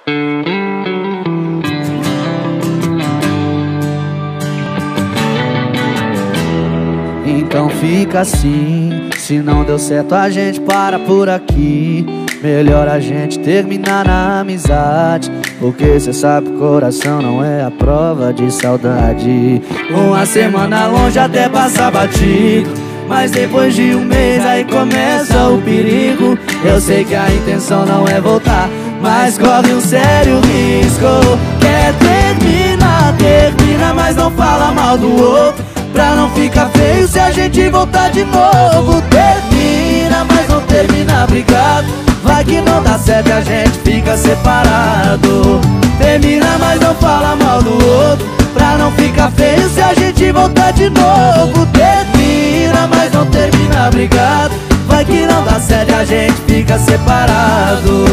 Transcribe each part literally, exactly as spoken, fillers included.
Então fica assim, se não deu certo a gente para por aqui. Melhor a gente terminar na amizade, porque cê sabe que o coração não é a prova de saudade. Uma semana longe até passar batido, mas depois de um mês aí começa o perigo. Eu sei que a intenção não é voltar, mas corre um sério risco. Quer terminar, termina, mas não fala mal do outro, pra não ficar feio se a gente voltar de novo. Termina, mas não termina brigado, vai que não dá certo e a gente fica separado. Termina, mas não fala mal do outro, pra não ficar feio se a gente voltar de novo. Termina, mas não termina brigado, vai que não dá certo e a gente fica separado.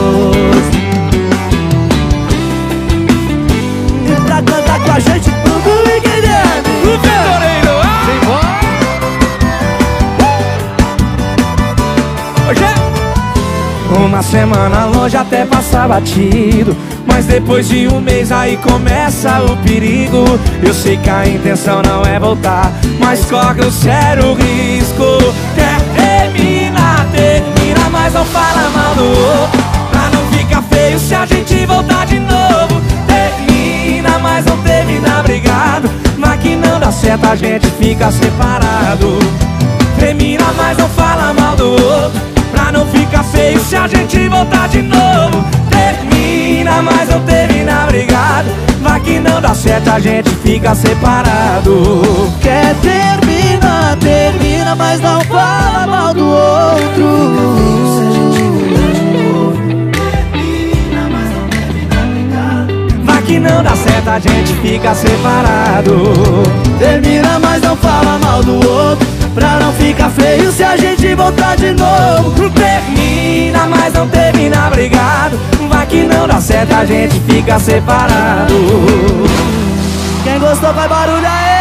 E pra cantar com a gente tudo e Guilherme, o Vitoreiro. Uma semana longe até passar batido, mas depois de um mês aí começa o perigo. Eu sei que a intenção não é voltar, mas corre um sério risco. Quer terminar, termina, mas não fala mal do outro, pra não ficar feio se a gente voltar de novo. Termina, mas não termina brigado, mas que não dá certo a gente fica separado. Termina, mas não fala mal do outro, pra não ficar feio se a gente voltar de novo. Termina, mas não termina brigado, vai que não dá certo a gente fica separado. Quer terminar, termina, mas não fala mal do outro. Vai que não dá certo a gente fica separado. Termina, mas não fala mal do outro, pra não ficar feio se a gente voltar de novo. Termina, mas não termina brigado, vai que não dá certo a gente fica separado. Quem gostou vai barulhar aí.